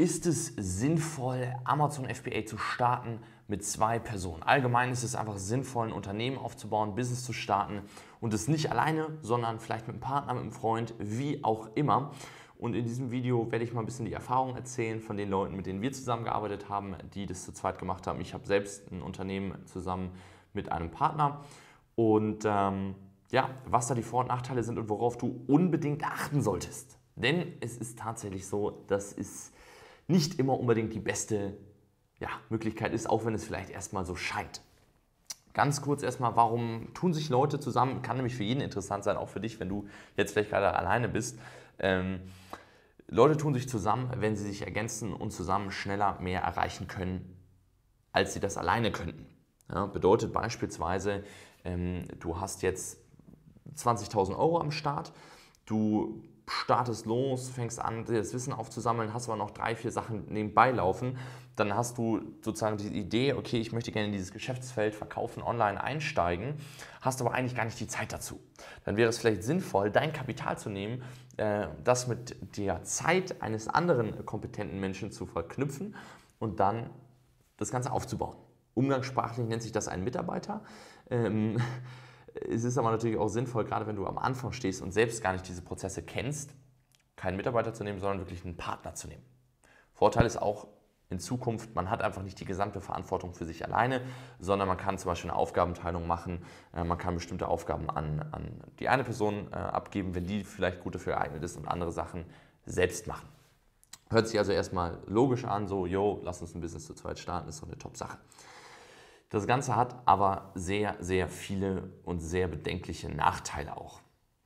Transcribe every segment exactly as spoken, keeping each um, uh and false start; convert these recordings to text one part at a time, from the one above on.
Ist es sinnvoll, Amazon F B A zu starten mit zwei Personen? Allgemein ist es einfach sinnvoll, ein Unternehmen aufzubauen, ein Business zu starten und es nicht alleine, sondern vielleicht mit einem Partner, mit einem Freund, wie auch immer. Und in diesem Video werde ich mal ein bisschen die Erfahrungen erzählen von den Leuten, mit denen wir zusammengearbeitet haben, die das zu zweit gemacht haben. Ich habe selbst ein Unternehmen zusammen mit einem Partner und ähm, ja, was da die Vor- und Nachteile sind und worauf du unbedingt achten solltest. Denn es ist tatsächlich so, dass es nicht immer unbedingt die beste ja, Möglichkeit ist, auch wenn es vielleicht erstmal so scheint. Ganz kurz erstmal, warum tun sich Leute zusammen? Kann nämlich für jeden interessant sein, auch für dich, wenn du jetzt vielleicht gerade alleine bist. Ähm, Leute tun sich zusammen, wenn sie sich ergänzen und zusammen schneller mehr erreichen können, als sie das alleine könnten. Ja, bedeutet beispielsweise, ähm, du hast jetzt zwanzigtausend Euro am Start, du startest los, fängst an, das Wissen aufzusammeln, hast aber noch drei, vier Sachen nebenbei laufen, dann hast du sozusagen die Idee, okay, ich möchte gerne in dieses Geschäftsfeld Verkaufen online einsteigen, hast aber eigentlich gar nicht die Zeit dazu. Dann wäre es vielleicht sinnvoll, dein Kapital zu nehmen, äh, das mit der Zeit eines anderen kompetenten Menschen zu verknüpfen und dann das Ganze aufzubauen. Umgangssprachlich nennt sich das ein Mitarbeiter. Ähm, Es ist aber natürlich auch sinnvoll, gerade wenn du am Anfang stehst und selbst gar nicht diese Prozesse kennst, keinen Mitarbeiter zu nehmen, sondern wirklich einen Partner zu nehmen. Vorteil ist auch in Zukunft, man hat einfach nicht die gesamte Verantwortung für sich alleine, sondern man kann zum Beispiel eine Aufgabenteilung machen, man kann bestimmte Aufgaben an, an die eine Person abgeben, wenn die vielleicht gut dafür geeignet ist und andere Sachen selbst machen. Hört sich also erstmal logisch an, so, yo, lass uns ein Business zu zweit starten, ist doch eine Top-Sache. Das Ganze hat aber sehr, sehr viele und sehr bedenkliche Nachteile auch.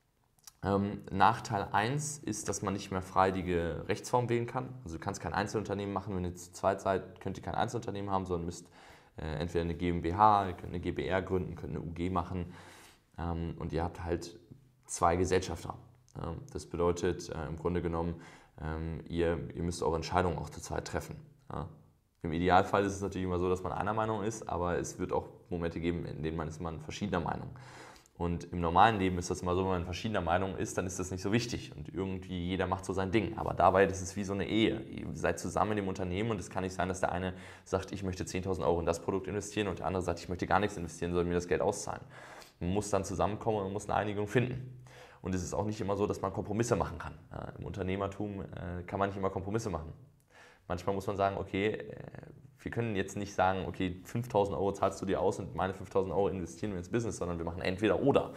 Ähm, Nachteil eins ist, dass man nicht mehr frei die Rechtsform wählen kann. Also du kannst kein Einzelunternehmen machen, wenn ihr zu zweit seid, könnt ihr kein Einzelunternehmen haben, sondern müsst äh, entweder eine GmbH, ihr könnt eine GbR gründen, könnt eine U G machen ähm, und ihr habt halt zwei Gesellschafter. Ähm, das bedeutet äh, im Grunde genommen, ähm, ihr, ihr müsst eure Entscheidungen auch zu zweit treffen. Ja? Im Idealfall ist es natürlich immer so, dass man einer Meinung ist, aber es wird auch Momente geben, in denen man ist man verschiedener Meinung. Und im normalen Leben ist das immer so, wenn man verschiedener Meinung ist, dann ist das nicht so wichtig und irgendwie jeder macht so sein Ding. Aber dabei ist es wie so eine Ehe. Ihr seid zusammen in dem Unternehmen und es kann nicht sein, dass der eine sagt, ich möchte zehntausend Euro in das Produkt investieren und der andere sagt, ich möchte gar nichts investieren, soll mir das Geld auszahlen. Man muss dann zusammenkommen und man muss eine Einigung finden. Und es ist auch nicht immer so, dass man Kompromisse machen kann. Ja, im Unternehmertum äh, kann man nicht immer Kompromisse machen. Manchmal muss man sagen, okay, wir können jetzt nicht sagen, okay, fünftausend Euro zahlst du dir aus und meine fünftausend Euro investieren wir ins Business, sondern wir machen entweder oder.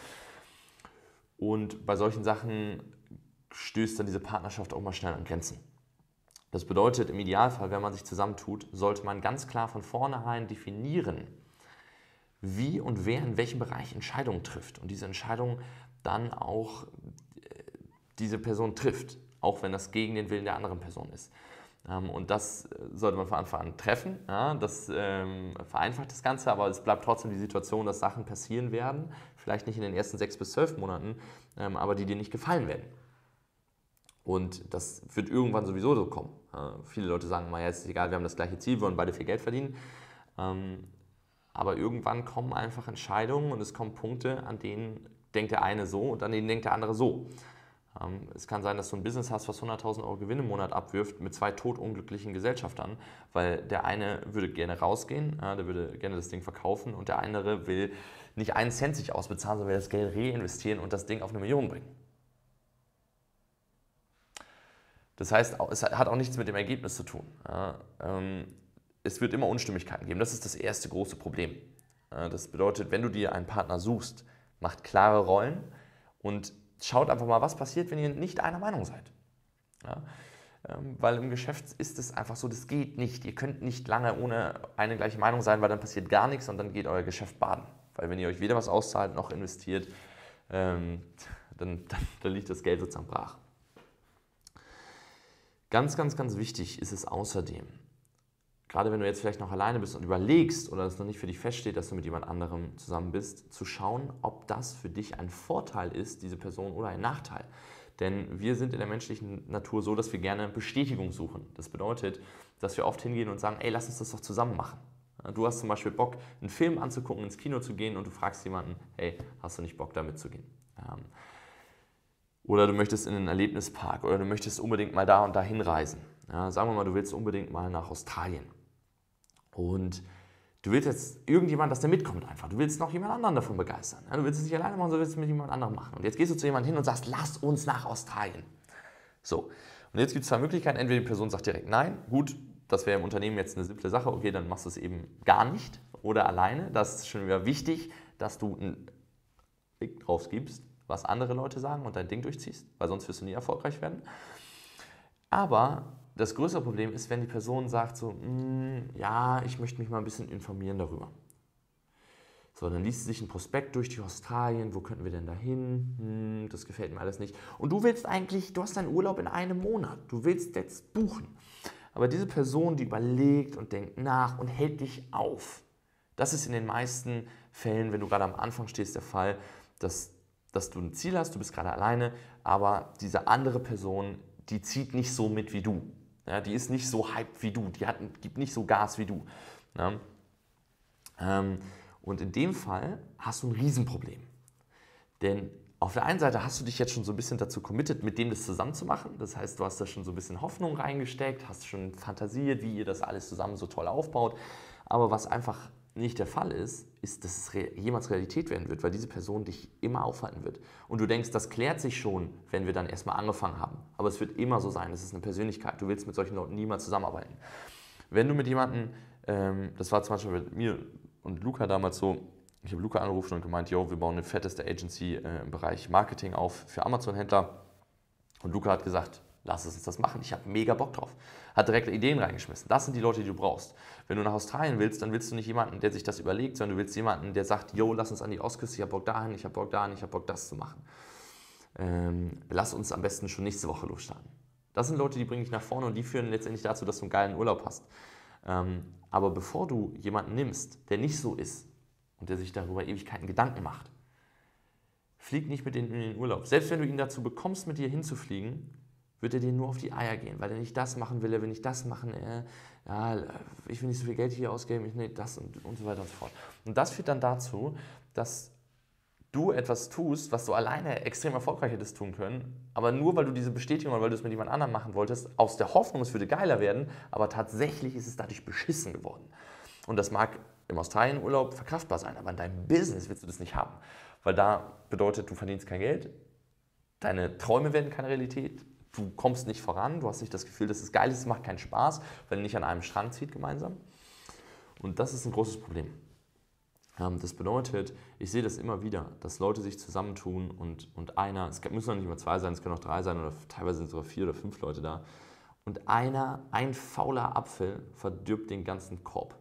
Und bei solchen Sachen stößt dann diese Partnerschaft auch mal schnell an Grenzen. Das bedeutet, im Idealfall, wenn man sich zusammentut, sollte man ganz klar von vornherein definieren, wie und wer in welchem Bereich Entscheidungen trifft. Und diese Entscheidung dann auch diese Person trifft, auch wenn das gegen den Willen der anderen Person ist. Und das sollte man von Anfang an treffen. Ja, das ähm, vereinfacht das Ganze, aber es bleibt trotzdem die Situation, dass Sachen passieren werden, vielleicht nicht in den ersten sechs bis zwölf Monaten, ähm, aber die dir nicht gefallen werden. Und das wird irgendwann sowieso so kommen. Ja, viele Leute sagen mal, ja, ist egal, wir haben das gleiche Ziel, wir wollen beide viel Geld verdienen. Ähm, aber irgendwann kommen einfach Entscheidungen und es kommen Punkte, an denen denkt der eine so und an denen denkt der andere so. Es kann sein, dass du ein Business hast, was hunderttausend Euro Gewinn im Monat abwirft mit zwei todunglücklichen Gesellschaftern, weil der eine würde gerne rausgehen, der würde gerne das Ding verkaufen und der andere will nicht einen Cent sich ausbezahlen, sondern will das Geld reinvestieren und das Ding auf eine Million bringen. Das heißt, es hat auch nichts mit dem Ergebnis zu tun. Es wird immer Unstimmigkeiten geben. Das ist das erste große Problem. Das bedeutet, wenn du dir einen Partner suchst, macht klare Rollen und schaut einfach mal, was passiert, wenn ihr nicht einer Meinung seid. Ja, ähm, weil im Geschäft ist es einfach so, das geht nicht. Ihr könnt nicht lange ohne eine gleiche Meinung sein, weil dann passiert gar nichts und dann geht euer Geschäft baden. Weil wenn ihr euch weder was auszahlt noch investiert, ähm, dann, dann, dann liegt das Geld sozusagen brach. Ganz, ganz, ganz wichtig ist es außerdem, gerade wenn du jetzt vielleicht noch alleine bist und überlegst oder es noch nicht für dich feststeht, dass du mit jemand anderem zusammen bist, zu schauen, ob das für dich ein Vorteil ist, diese Person, oder ein Nachteil. Denn wir sind in der menschlichen Natur so, dass wir gerne Bestätigung suchen. Das bedeutet, dass wir oft hingehen und sagen, ey, lass uns das doch zusammen machen. Du hast zum Beispiel Bock, einen Film anzugucken, ins Kino zu gehen und du fragst jemanden, hey, hast du nicht Bock, da mitzugehen? Oder du möchtest in einen Erlebnispark oder du möchtest unbedingt mal da und da hinreisen. Ja, sagen wir mal, du willst unbedingt mal nach Australien. Und du willst jetzt irgendjemand, dass der mitkommt einfach. Du willst noch jemand anderen davon begeistern. Ja, du willst es nicht alleine machen, sondern willst es mit jemand anderem machen. Und jetzt gehst du zu jemandem hin und sagst, lass uns nach Australien. So, und jetzt gibt es zwei Möglichkeiten. Entweder die Person sagt direkt nein, gut, das wäre im Unternehmen jetzt eine simple Sache, okay, dann machst du es eben gar nicht oder alleine. Das ist schon wieder wichtig, dass du einen Blick drauf gibst, was andere Leute sagen und dein Ding durchziehst, weil sonst wirst du nie erfolgreich werden. Aber das größere Problem ist, wenn die Person sagt so, mm, ja, ich möchte mich mal ein bisschen informieren darüber. So, dann liest sie sich ein Prospekt durch die Australien, wo könnten wir denn da hin? Hm, das gefällt mir alles nicht. Und du willst eigentlich, du hast deinen Urlaub in einem Monat, du willst jetzt buchen. Aber diese Person, die überlegt und denkt nach und hält dich auf. Das ist in den meisten Fällen, wenn du gerade am Anfang stehst, der Fall, dass, dass du ein Ziel hast, du bist gerade alleine, aber diese andere Person, die zieht nicht so mit wie du. Ja, die ist nicht so hyped wie du, die hat, gibt nicht so Gas wie du. Ja? Ähm, und in dem Fall hast du ein Riesenproblem. Denn auf der einen Seite hast du dich jetzt schon so ein bisschen dazu committed, mit dem das zusammen zu machen. Das heißt, du hast da schon so ein bisschen Hoffnung reingesteckt, hast schon fantasiert, wie ihr das alles zusammen so toll aufbaut. Aber was einfach nicht der Fall ist, ist, dass es re- jemals Realität werden wird, weil diese Person dich immer aufhalten wird. Und du denkst, das klärt sich schon, wenn wir dann erstmal angefangen haben. Aber es wird immer so sein, es ist eine Persönlichkeit. Du willst mit solchen Leuten niemals zusammenarbeiten. Wenn du mit jemandem, ähm, das war zum Beispiel mit mir und Luca damals so, ich habe Luca angerufen und gemeint, yo, wir bauen eine fetteste Agency äh, im Bereich Marketing auf für Amazon-Händler. Und Luca hat gesagt, lass uns das machen, ich habe mega Bock drauf. Hat direkt Ideen reingeschmissen. Das sind die Leute, die du brauchst. Wenn du nach Australien willst, dann willst du nicht jemanden, der sich das überlegt, sondern du willst jemanden, der sagt, yo, lass uns an die Ostküste, ich habe Bock dahin, ich habe Bock dahin, ich habe Bock das zu machen. Ähm, lass uns am besten schon nächste Woche losstarten. Das sind Leute, die bringen dich nach vorne und die führen letztendlich dazu, dass du einen geilen Urlaub hast. Ähm, aber bevor du jemanden nimmst, der nicht so ist und der sich darüber Ewigkeiten Gedanken macht, flieg nicht mit denen in den Urlaub. Selbst wenn du ihn dazu bekommst, mit dir hinzufliegen, wird er dir nur auf die Eier gehen, weil er nicht das machen will, er will nicht das machen, äh, ja, ich will nicht so viel Geld hier ausgeben, ich will das und, und so weiter und so fort. Und das führt dann dazu, dass du etwas tust, was du alleine extrem erfolgreich hättest tun können, aber nur weil du diese Bestätigung oder weil du es mit jemand anderem machen wolltest, aus der Hoffnung, es würde geiler werden, aber tatsächlich ist es dadurch beschissen geworden. Und das mag im Australienurlaub verkraftbar sein, aber in deinem Business willst du das nicht haben, weil da bedeutet, du verdienst kein Geld, deine Träume werden keine Realität, du kommst nicht voran, du hast nicht das Gefühl, dass es geil ist, es macht keinen Spaß, weil ihr nicht an einem Strang zieht gemeinsam. Und das ist ein großes Problem. Das bedeutet, ich sehe das immer wieder, dass Leute sich zusammentun und, und einer, es müssen noch nicht mal zwei sein, es können auch drei sein oder teilweise sind sogar vier oder fünf Leute da, und einer, ein fauler Apfel, verdirbt den ganzen Korb.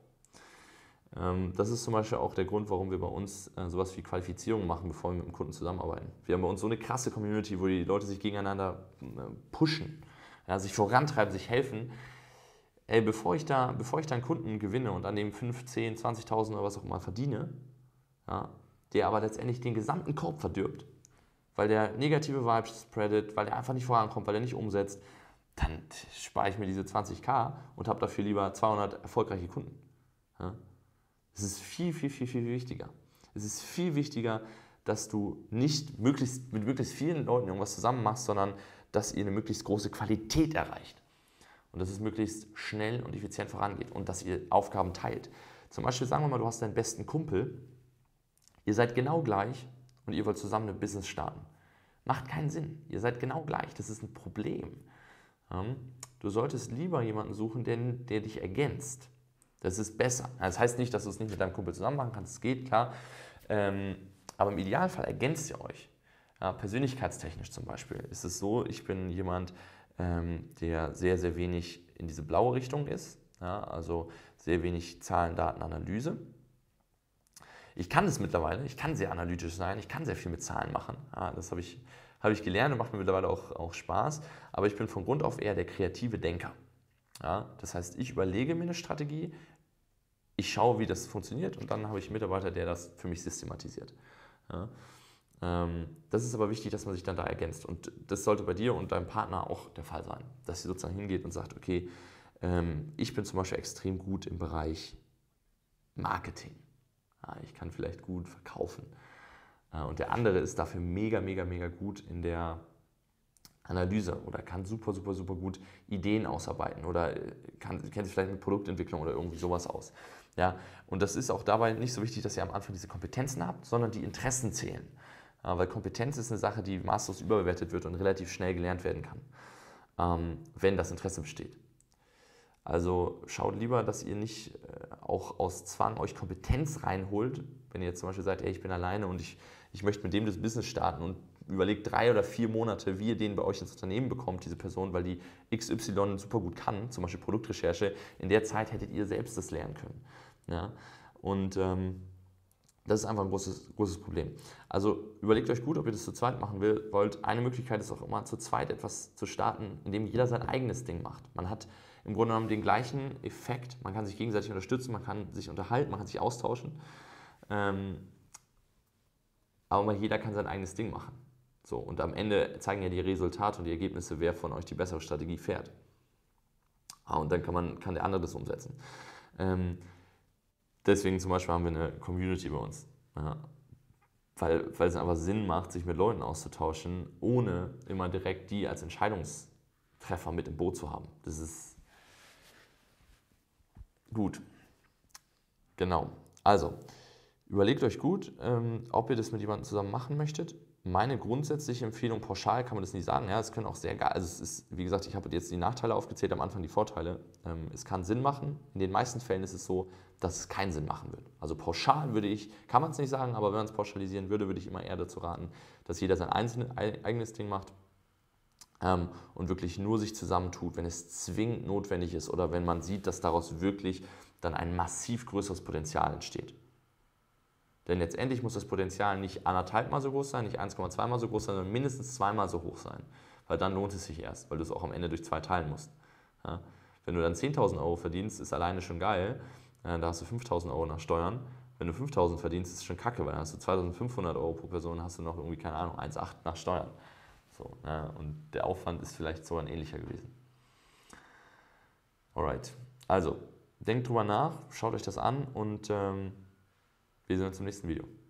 Das ist zum Beispiel auch der Grund, warum wir bei uns sowas wie Qualifizierung machen, bevor wir mit dem Kunden zusammenarbeiten. Wir haben bei uns so eine krasse Community, wo die Leute sich gegeneinander pushen, ja, sich vorantreiben, sich helfen. Ey, bevor ich da, bevor ich da einen Kunden gewinne und an dem fünf, zehn, zwanzigtausend oder was auch immer verdiene, ja, der aber letztendlich den gesamten Korb verdirbt, weil der negative Vibes spreadet, weil der einfach nicht vorankommt, weil er nicht umsetzt, dann spare ich mir diese zwanzigtausend und habe dafür lieber zweihundert erfolgreiche Kunden. Ja. Es ist viel, viel, viel, viel wichtiger. Es ist viel wichtiger, dass du nicht möglichst, mit möglichst vielen Leuten irgendwas zusammen machst, sondern dass ihr eine möglichst große Qualität erreicht. Und dass es möglichst schnell und effizient vorangeht und dass ihr Aufgaben teilt. Zum Beispiel sagen wir mal, du hast deinen besten Kumpel, ihr seid genau gleich und ihr wollt zusammen ein Business starten. Macht keinen Sinn. Ihr seid genau gleich, das ist ein Problem. Du solltest lieber jemanden suchen, der, der dich ergänzt. Das ist besser. Das heißt nicht, dass du es nicht mit deinem Kumpel zusammen machen kannst, es geht, klar. Aber im Idealfall ergänzt ihr euch. Ja, persönlichkeitstechnisch zum Beispiel ist es so, ich bin jemand, der sehr, sehr wenig in diese blaue Richtung ist, ja, also sehr wenig Zahlen, Daten, Analyse. Ich kann es mittlerweile, ich kann sehr analytisch sein, ich kann sehr viel mit Zahlen machen. Ja, das habe ich, habe ich gelernt und macht mir mittlerweile auch, auch Spaß, aber ich bin von Grund auf eher der kreative Denker. Ja, das heißt, ich überlege mir eine Strategie, ich schaue, wie das funktioniert und dann habe ich einen Mitarbeiter, der das für mich systematisiert. Ja. Das ist aber wichtig, dass man sich dann da ergänzt und das sollte bei dir und deinem Partner auch der Fall sein, dass ihr sozusagen hingeht und sagt, okay, ich bin zum Beispiel extrem gut im Bereich Marketing, ich kann vielleicht gut verkaufen und der andere ist dafür mega, mega, mega gut in der, Analyse oder kann super, super, super gut Ideen ausarbeiten oder kann, kennt sich vielleicht mit Produktentwicklung oder irgendwie sowas aus. Ja? Und das ist auch dabei nicht so wichtig, dass ihr am Anfang diese Kompetenzen habt, sondern die Interessen zählen. Ja, weil Kompetenz ist eine Sache, die maßlos überbewertet wird und relativ schnell gelernt werden kann, ähm, wenn das Interesse besteht. Also schaut lieber, dass ihr nicht äh, auch aus Zwang euch Kompetenz reinholt, wenn ihr jetzt zum Beispiel sagt, hey, ich bin alleine und ich, ich möchte mit dem das Business starten und überlegt drei oder vier Monate, wie ihr den bei euch ins Unternehmen bekommt, diese Person, weil die X Y super gut kann, zum Beispiel Produktrecherche. In der Zeit hättet ihr selbst das lernen können. Ja? Und ähm, das ist einfach ein großes, großes Problem. Also überlegt euch gut, ob ihr das zu zweit machen will, wollt. Eine Möglichkeit ist auch immer, zu zweit etwas zu starten, indem jeder sein eigenes Ding macht. Man hat im Grunde genommen den gleichen Effekt. Man kann sich gegenseitig unterstützen, man kann sich unterhalten, man kann sich austauschen. Ähm, aber jeder kann sein eigenes Ding machen. So, und am Ende zeigen ja die Resultate und die Ergebnisse, wer von euch die bessere Strategie fährt. Und dann kann, man, kann der andere das umsetzen. Ähm, deswegen zum Beispiel haben wir eine Community bei uns. Ja, weil, weil es einfach Sinn macht, sich mit Leuten auszutauschen, ohne immer direkt die als Entscheidungstreffer mit im Boot zu haben. Das ist gut. Genau. Also, überlegt euch gut, ähm, ob ihr das mit jemandem zusammen machen möchtet. Meine grundsätzliche Empfehlung, pauschal kann man das nicht sagen. Ja, es können auch sehr geil, also es ist, wie gesagt, ich habe jetzt die Nachteile aufgezählt, am Anfang die Vorteile. Ähm, es kann Sinn machen. In den meisten Fällen ist es so, dass es keinen Sinn machen wird. Also pauschal würde ich, kann man es nicht sagen, aber wenn man es pauschalisieren würde, würde ich immer eher dazu raten, dass jeder sein einzelne, eigenes Ding macht ähm, und wirklich nur sich zusammentut, wenn es zwingend notwendig ist oder wenn man sieht, dass daraus wirklich dann ein massiv größeres Potenzial entsteht. Denn letztendlich muss das Potenzial nicht anderthalb Mal so groß sein, nicht eins Komma zwei Mal so groß sein, sondern mindestens zweimal so hoch sein. Weil dann lohnt es sich erst, weil du es auch am Ende durch zwei teilen musst. Ja? Wenn du dann zehntausend Euro verdienst, ist alleine schon geil. Da hast du fünftausend Euro nach Steuern. Wenn du fünftausend verdienst, ist es schon kacke, weil dann hast du zweitausendfünfhundert Euro pro Person, hast du noch irgendwie, keine Ahnung, eins Komma acht nach Steuern. So, ja? Und der Aufwand ist vielleicht sogar ein ähnlicher gewesen. Alright, also denkt drüber nach, schaut euch das an und ähm, wir sehen uns im nächsten Video.